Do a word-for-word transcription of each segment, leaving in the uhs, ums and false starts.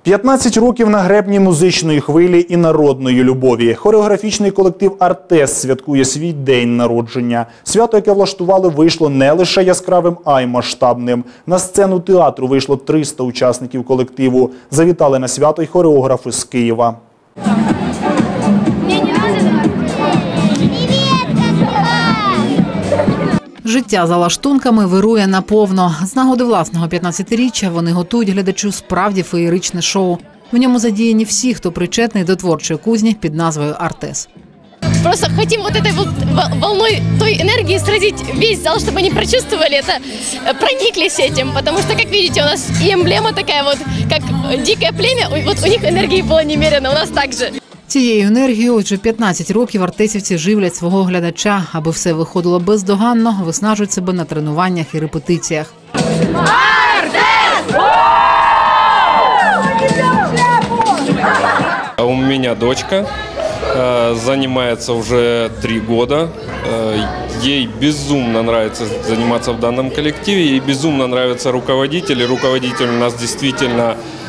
п'ятнадцять років на гребні музичної хвилі і народної любові. Хореографічний колектив «Артес» святкує свій день народження. Свято, яке влаштували, вийшло не лише яскравим, а й масштабним. На сцену театру вийшло триста учасників колективу. Завітали на свято й хореографи з Києва. Життя за лаштунками вирує наповно. З нагоди власного п'ятнадцятиріччя вони готують глядачу справді феєричне шоу. В ньому задіяні всі, хто причетний до творчої кузні під назвою «Артес». Просто хотим вот этой вот волной той энергии сразить весь зал, чтобы они прочувствовали это, прониклись этим. Потому что, как видите, у нас и эмблема такая вот, как дикое племя, вот у них энергии было немерено, у нас так же. Цією енергією вже п'ятнадцять років артесівці живлять свого глядача. Аби все виходило бездоганно, виснажують себе на тренуваннях і репетиціях. У меня дочка занимается уже три года. Ей безумно нравится заниматься в данном коллективе, ей безумно нравятся руководители. Руководитель у нас действительно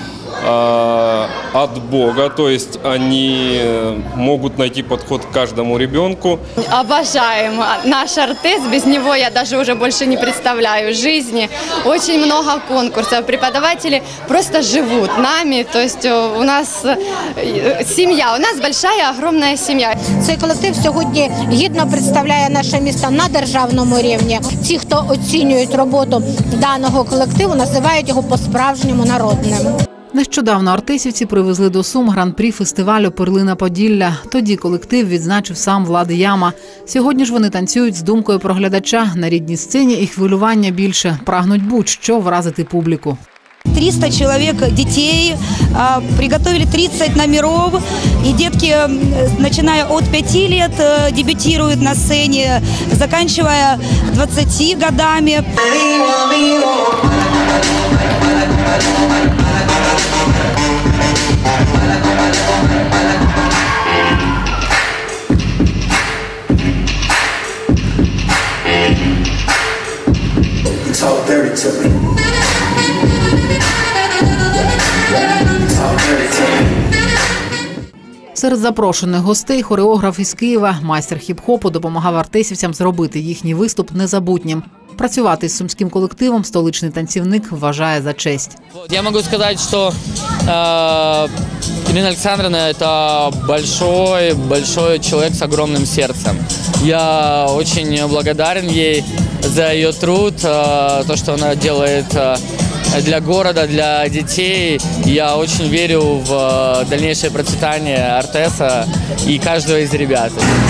от Бога, то есть они могут найти подход к каждому ребенку. Обожаем наш «Артес», без него я даже уже больше не представляю жизни. Очень много конкурсов, преподаватели просто живут нами, то есть у нас семья, у нас большая, огромная семья. Цей колектив сьогодні гідно представляє наше місто на державному рівні. Ті, хто оцінюють роботу даного колективу, називають його по-справжньому народним. Нещодавно артесівці привезли до Сум гран-прі фестивалю «Перлина Поділля». Тоді колектив відзначив сам Влад Яма. Сьогодні ж вони танцюють з думкою про глядача. На рідній сцені і хвилювання більше. Прагнуть будь-що вразити публіку. триста человек детей, приготовили тридцать номеров, и детки, начиная от пяти лет, дебютируют на сцене, заканчивая двадцатью годами. Серед запрошених гостей хореограф із Києва, майстер хіп-хопу, допомагав артесівцям зробити їхній виступ незабутнім. Працювати з сумським колективом столичний танцівник вважає за честь. Я можу сказати, що э, Ирина Александровна – это большой, большой человек с огромным сердцем. Я очень благодарен ей за ее труд, э, то, что она делает э, для города, для детей. Я очень верю в дальнейшее процветание «Артеса» и каждого из ребят.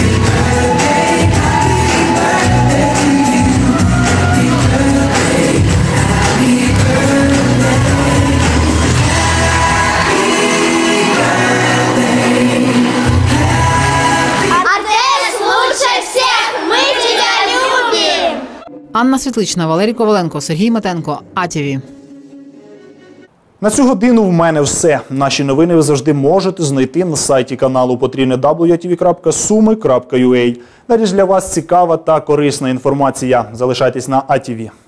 Анна Світлична, Валерій Коваленко, Сергій Метенко, А Ті Ві. На цю годину в мене все. Наші новини ви завжди можете знайти на сайті каналу потрійне дабл ю а ті ві крапка суми крапка ю а. Далі для вас цікава та корисна інформація. Залишайтесь на А Ті Ві.